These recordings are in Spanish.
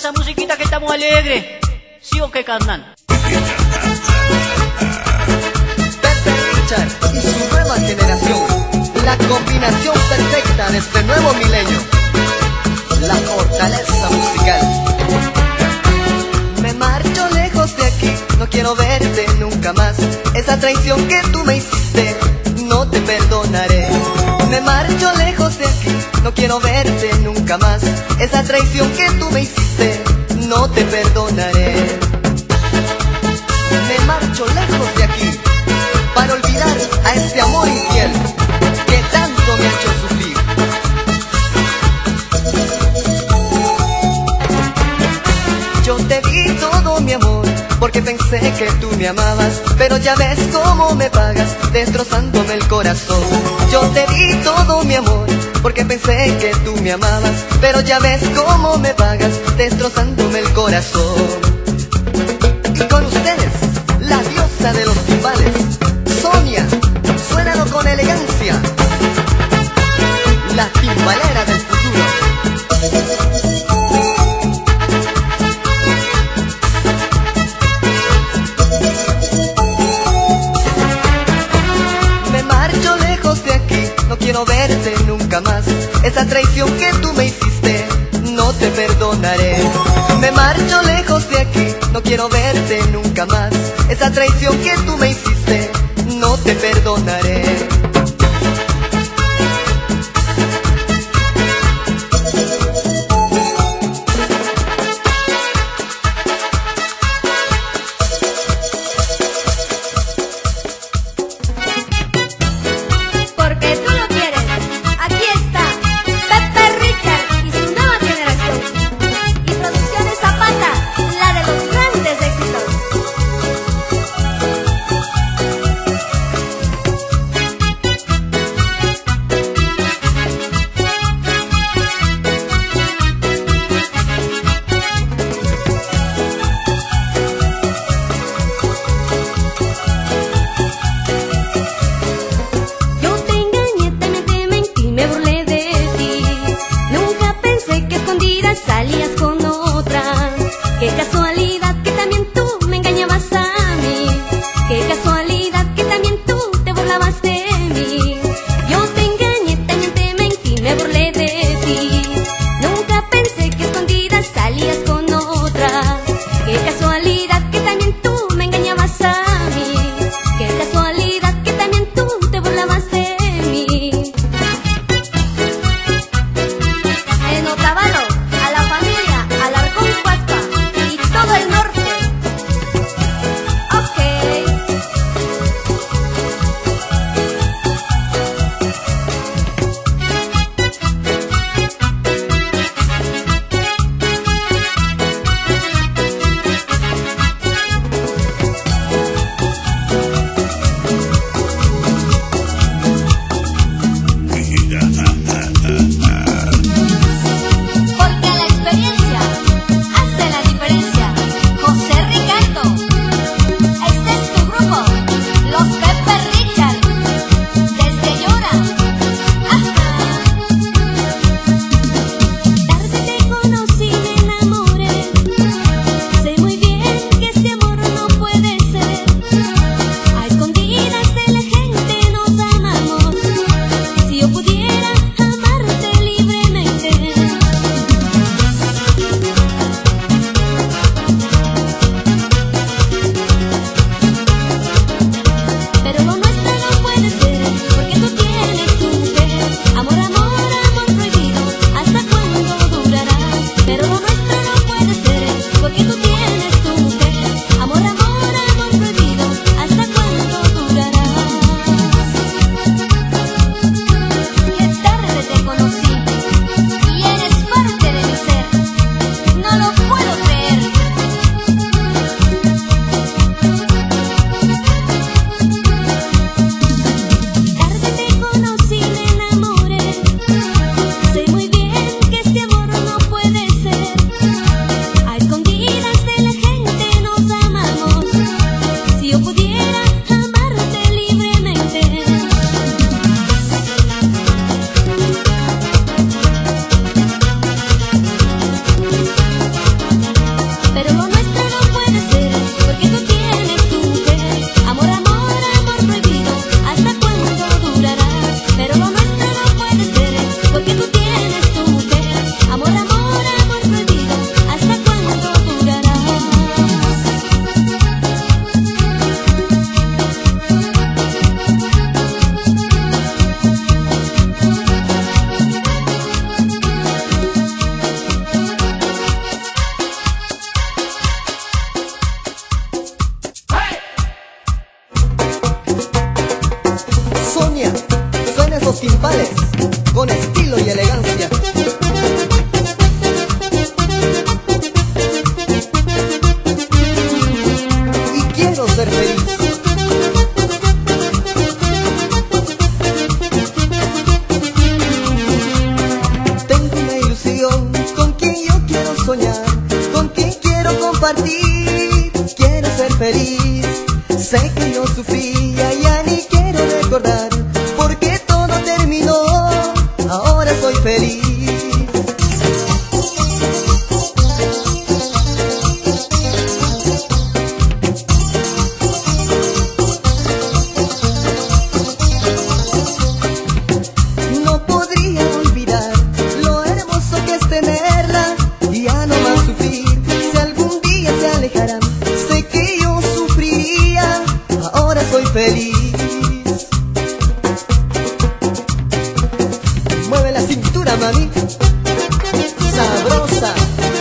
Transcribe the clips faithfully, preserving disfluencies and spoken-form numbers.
esa musiquita que está muy alegre. ¿Sí o qué, carnal? Pepe Richard y su nueva generación, la combinación perfecta de este nuevo milenio, la fortaleza musical. Me marcho lejos de aquí, no quiero verte nunca más. Esa traición que tú me hiciste, no te perdonaré. Me marcho lejos de aquí, no quiero verte nunca más. Esa traición que tú me hiciste, no te perdonaré. Me marcho lejos de aquí, para olvidar a este amor infiel que tanto me ha hecho sufrir. Yo te di todo mi amor, porque pensé que tú me amabas, pero ya ves cómo me pagas, destrozándome el corazón. Yo te di todo mi amor, porque pensé que tú me amabas, pero ya ves cómo me pagas, destrozándome el corazón. Y con ustedes, la diosa de los timbales, Sonia, suénalo con elegancia, la timbalera del futuro. Me marcho lejos de aquí, no quiero verte nunca más. Esa traición que tú me hiciste, no te perdonaré. Me marcho lejos de aquí, no quiero verte nunca más. Esa traición que tú me hiciste, no te perdonaré. Porque tú lo quieres. Aquí está Pepe Richard y su nueva generación. Y Producciones Zapata, la de los grandes éxitos. Nopales, con estilo y elegancia. Y quiero ser feliz. Tengo una ilusión con quien yo quiero soñar, con quien quiero compartir. Quiero ser feliz. Sé que yo sufría, ya ni quiero recordar, porque todo terminó, ahora soy feliz. No podría olvidar lo hermoso que es tenerla, y ya no más sufrir si algún día se alejarán. Sé que yo sufriría, ahora soy feliz. Mueve la cintura, mami, sabrosa.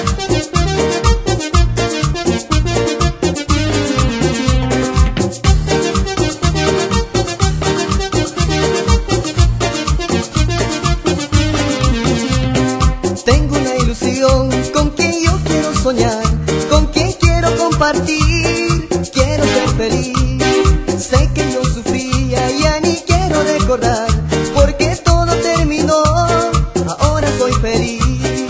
Tengo una ilusión con quien yo quiero soñar, con quien quiero compartir. Quiero ser feliz. Sé que yo sufría, ya ni quiero recordar, porque todo terminó, ahora soy feliz.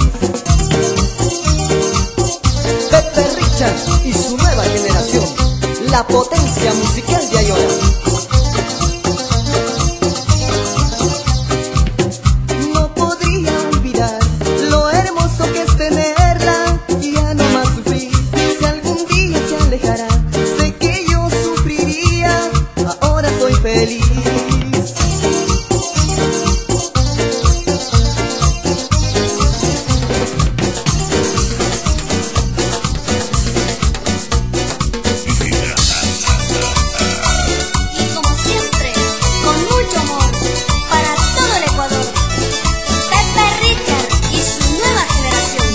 Pepe Richard y su nueva generación, la potencia musical de Ayora. No podría olvidar lo hermoso que es tenerla, y ya no más sufrir si algún día se alejará. Sé que yo sufriría, ahora soy feliz. Y como siempre, con mucho amor, para todo el Ecuador, Pepe Richard y su nueva generación.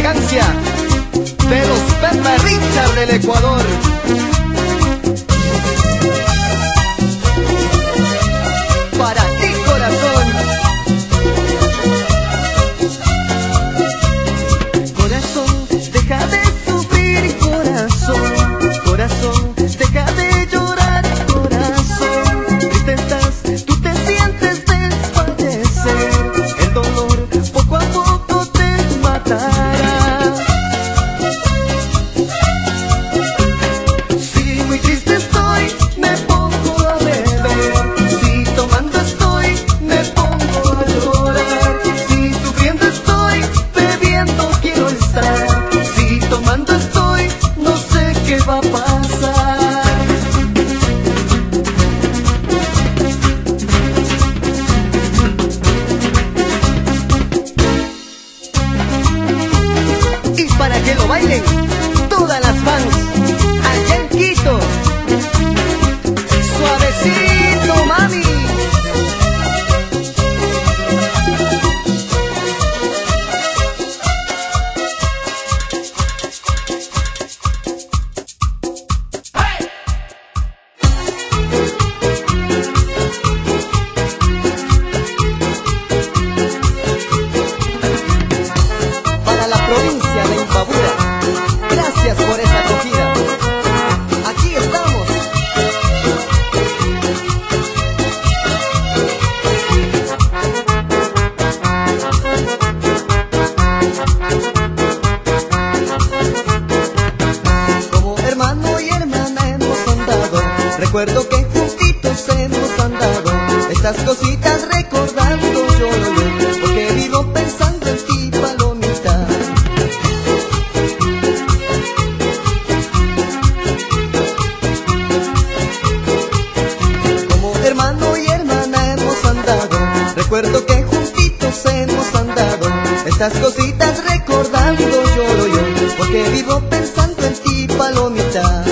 elegancia de los Pepe Richard del Ecuador. Para ti, corazón. Corazón, deja de sufrir, corazón. Corazón, deja de llorar, corazón. Triste estás, tú te sientes desfallecer. El dolor poco a poco te matará. Si muy triste estoy, me pongo a beber. Si tomando estoy, me pongo a llorar. Si sufriendo estoy, bebiendo quiero estar. Si tomando estoy, no sé qué va a pasar. Y para que lo bailen todas las fans allá en Quito. Suavecito, mami. Para la provincia de Imbabura, gracias por esa acogida. Aquí estamos. Como hermano y hermana hemos andado. Recuerdo que juntitos hemos andado. Estas cositas recordando yo, yo, porque vivo pensando en ti, palomita. Como hermano y hermana hemos andado. Recuerdo que juntitos hemos andado. Estas cositas recordando yo, yo, porque vivo pensando en ti, palomita.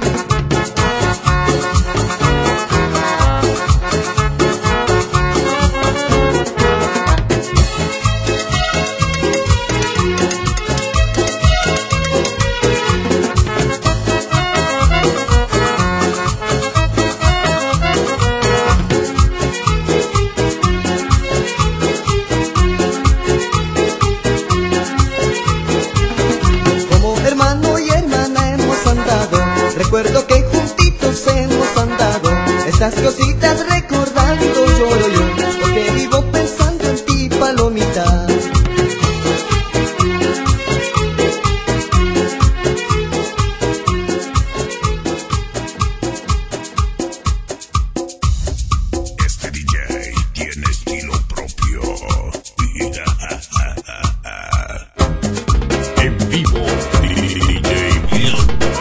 Como hermano y hermana hemos andado. Recuerdo que juntitos hemos andado. Estas cositas recordando yo, yo, porque vivo pensando en ti, palomita. Este D J tiene estilo propio. En vivo, D J Bill.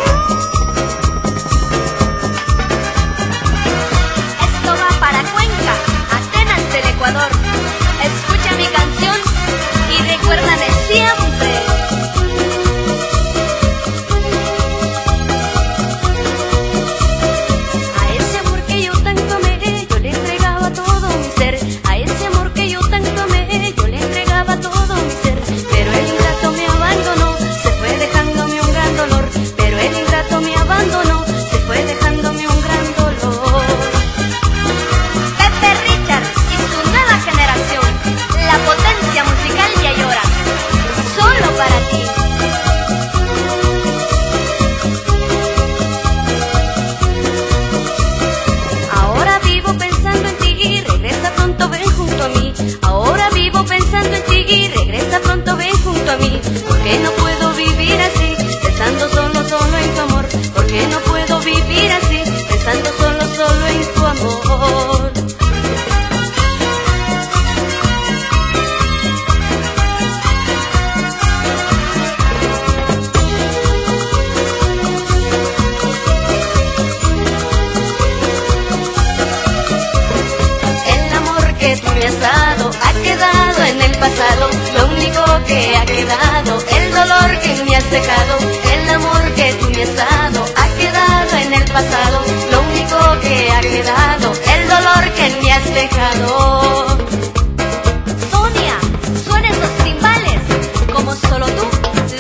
Esto va para Cuenca, Atenas del Ecuador. Escucha mi canción y recuérdame siempre. A ese amor que yo tanto amé, yo le entregaba todo mi ser. A ese amor que yo tanto amé, yo le entregaba todo mi ser. Pero el ingrato me abandonó, se fue dejándome un gran dolor. Pero el ingrato me abandonó, se fue dejándome un gran dolor. Pepe Richard y su nueva generación, la potencia musical ya llora, solo para ti. Ahora vivo pensando en ti, regresa pronto, ven junto a mí. Ahora vivo pensando en ti, regresa pronto, ven junto a mí. Porque no puedo vivir así, pensando solo, solo en tu amor. Porque no puedo vivir así, pensando solo, solo en tu amor. El amor que tú me has dado ha quedado en el pasado. Lo único que ha quedado, el dolor que me has dejado. El amor que tú me has dado ha quedado en el pasado. Lo único que ha quedado, el dolor que me has dejado. Sonia, suena esos timbales como solo tú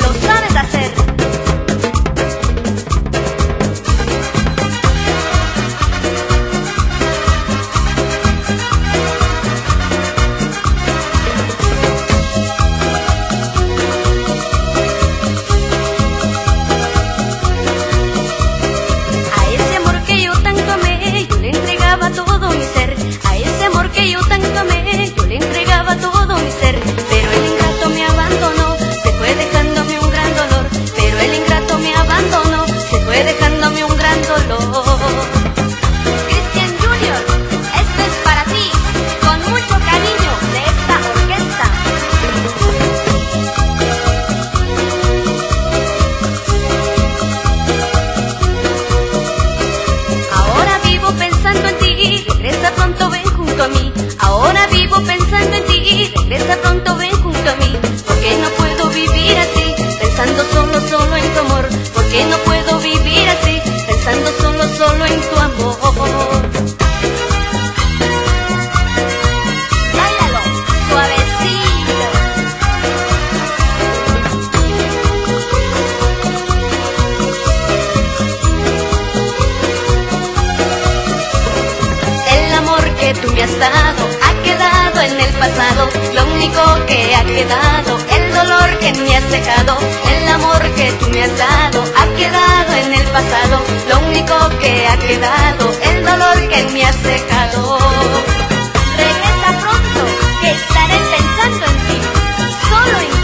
quedado, el dolor que me has dejado, el amor que tú me has dado, ha quedado en el pasado. Lo único que ha quedado, el dolor que me has dejado. Regresa pronto, que estaré pensando en ti, solo en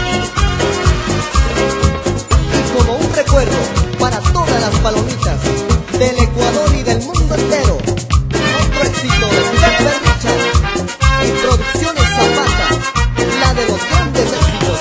ti. Y como un recuerdo para todas las palomitas del Ecuador y del mundo entero, otro éxito de Pepe Richard y Producciones Zapata, la de los grandes éxitos.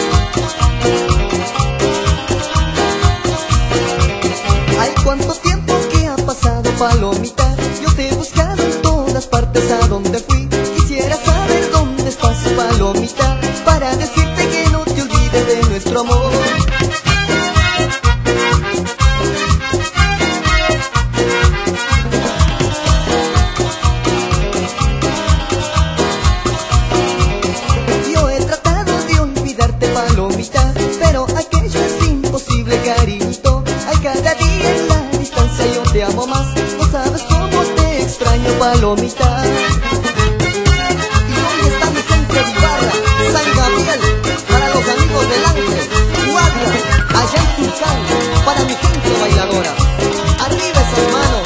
Ay, cuánto tiempo que ha pasado, palomita, yo te he buscado en todas partes a donde fui. Quisiera saber dónde estás, palomita, para decirte que no te olvides de nuestro amor. Pero aquello es imposible, cariñito. Ay, cada día en la distancia yo te amo más. No sabes cómo te extraño, palomita. ¿Y dónde está mi gente de Ibarra, San Gabriel? Para los amigos del Ángel, Guardia, allá en Tulcán, para mi gente bailadora. Arriba esas manos.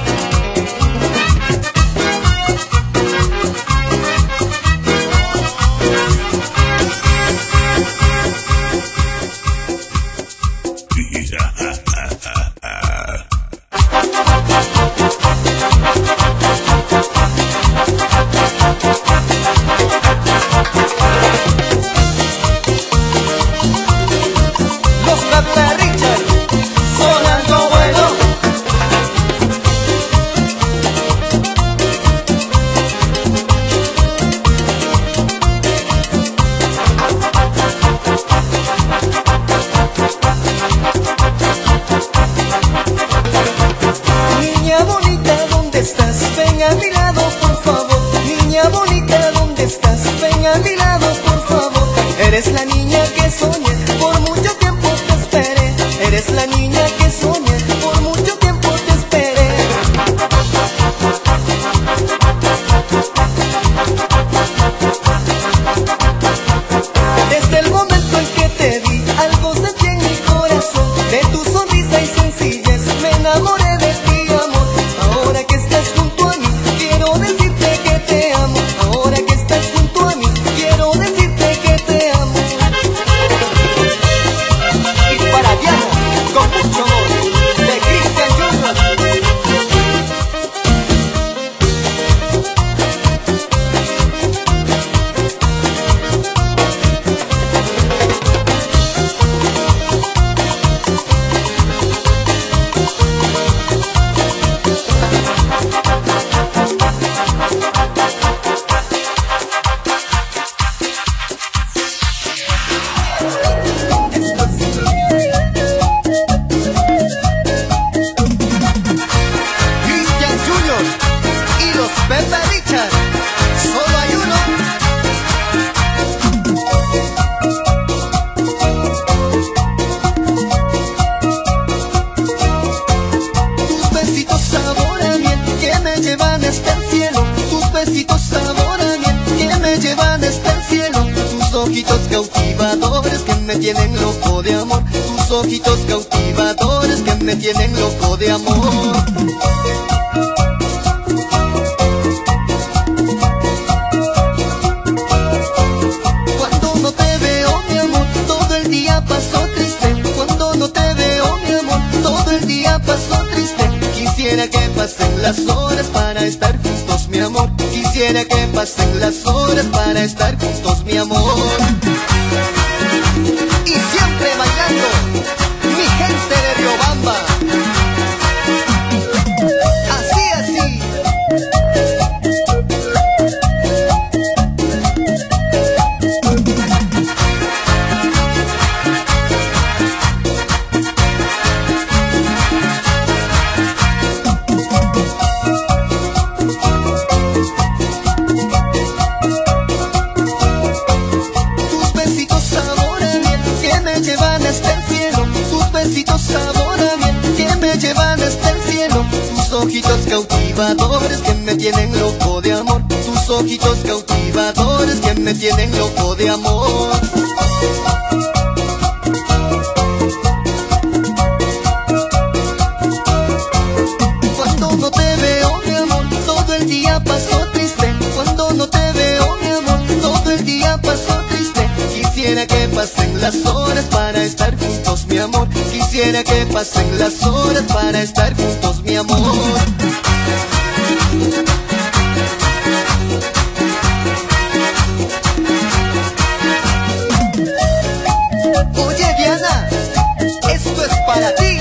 Ven a mi lado, por favor. Niña bonita, ¿dónde estás? Ven a mi lado, por favor. Eres la niña que soñé, por mucho tiempo te esperé. Eres la niña que soñé, por mucho tiempo te esperé. Desde el momento en que te vi, algo sentí en mi corazón. De tu sonrisa y sencillez me enamoré de ti, amor. Ahora que estás junto a mí, quiero decirte que te amo. Ahora que estás junto a mí, quiero decirte que te amo. Y para Diana, con mucho amor, de Cristian Junior. Pepe Richard, solo hay uno. Tus besitos sabor a miel que me llevan hasta el cielo. Tus besitos sabor a miel que me llevan hasta el cielo. Tus ojitos cautivadores que me tienen loco de amor. Tus ojitos cautivadores que me tienen loco de amor. Paso triste, quisiera que pasen las horas para estar juntos, mi amor. Quisiera que pasen las horas para estar juntos, mi amor. Y siempre bailando, mi gente de Riobamba. Así, así. Sabor a miel que me llevan hasta el cielo. Tus ojitos cautivadores que me tienen loco de amor. Tus ojitos cautivadores que me me tienen loco de amor. Cuando no te veo, mi amor, todo el día paso triste. Cuando no te veo, mi amor, todo el día paso triste. Quisiera que pasen las horas para estar juntos, mi amor. Quisiera que pasen las horas para estar juntos, mi amor. Oye, Diana, esto es para ti.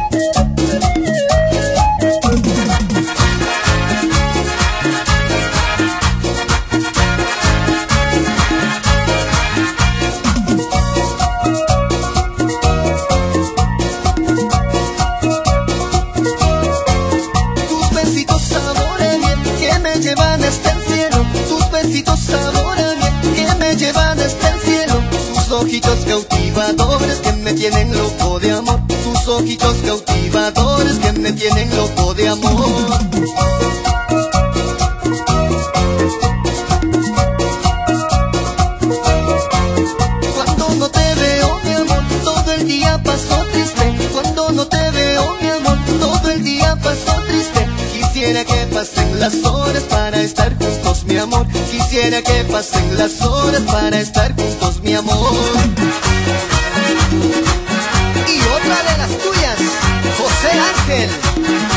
Tus besitos sabor a miel que me llevan hasta el cielo. Tus besitos sabor a miel que me llevan hasta el cielo. Tus ojitos cautivadores que me tienen loco de amor. Tus ojitos cautivadores que me tienen loco de amor. Cuando no te veo, mi amor, todo el día paso triste. Cuando no te veo, mi amor, todo el día paso triste. Quisiera que pasen las horas para estar juntos, mi amor. Quisiera que pasen las horas para estar juntos, mi amor. Y otra de las tuyas, José Ángel.